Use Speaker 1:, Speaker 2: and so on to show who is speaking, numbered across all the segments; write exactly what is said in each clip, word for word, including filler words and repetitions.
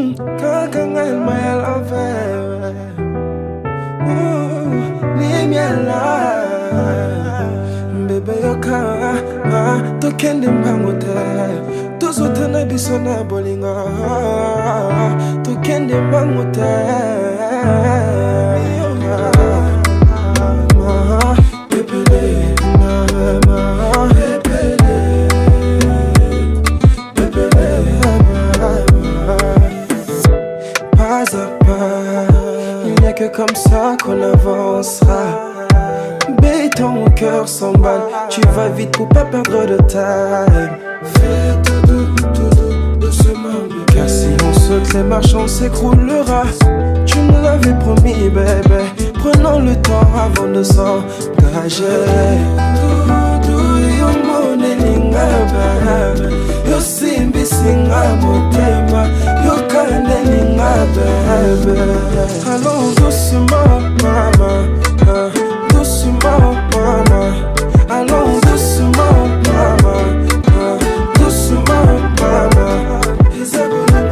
Speaker 1: Kakanga el maya la ve. Ni miela. Bebe yoka. Tokende mbangote. Tuzote na biso na bolinga. Tokende mbangote. Pas à pas, il n'y a que comme ça qu'on avancera. Béton, mon cœur s'emballe. Tu vas vite pour pas perdre de time. Fais tout doux, tout doux, doucement, bébé. Car si on saute les marches, on s'écroulera. Tu me l'avais promis, bébé. Prenons le temps avant de s'engager. Doudou, yo mone linga, bébé. Yo simbi singa motema. Yo kane linga, bébé. Allons doucement, maman. Doucement, maman. Allons doucement, maman. Doucement, maman. Isabelle,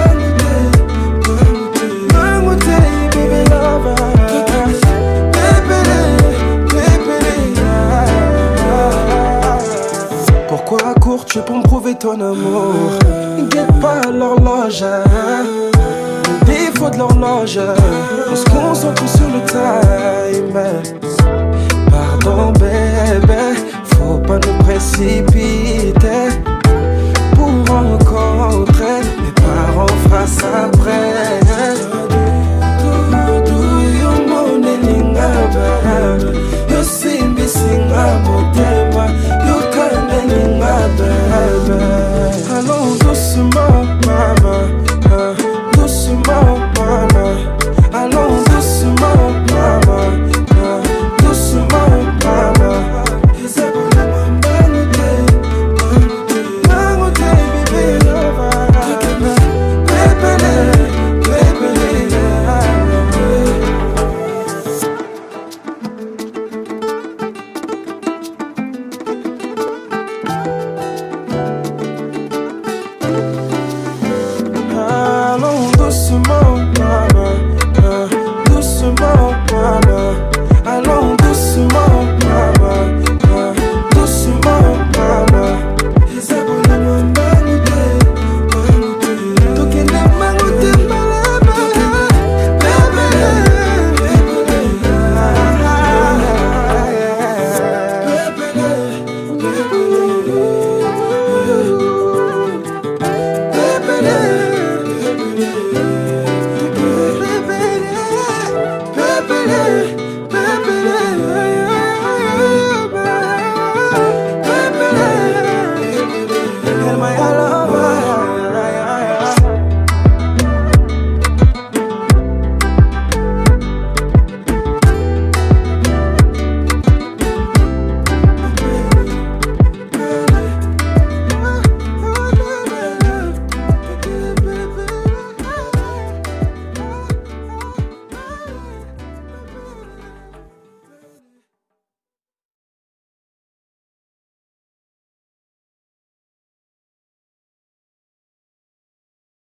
Speaker 1: pourquoi cours-tu pour me prouver ton amour? Guette pas l'horloge, le défaut de l'horloge. On se concentre sur le time. Pardon bébé, faut pas nous précipiter.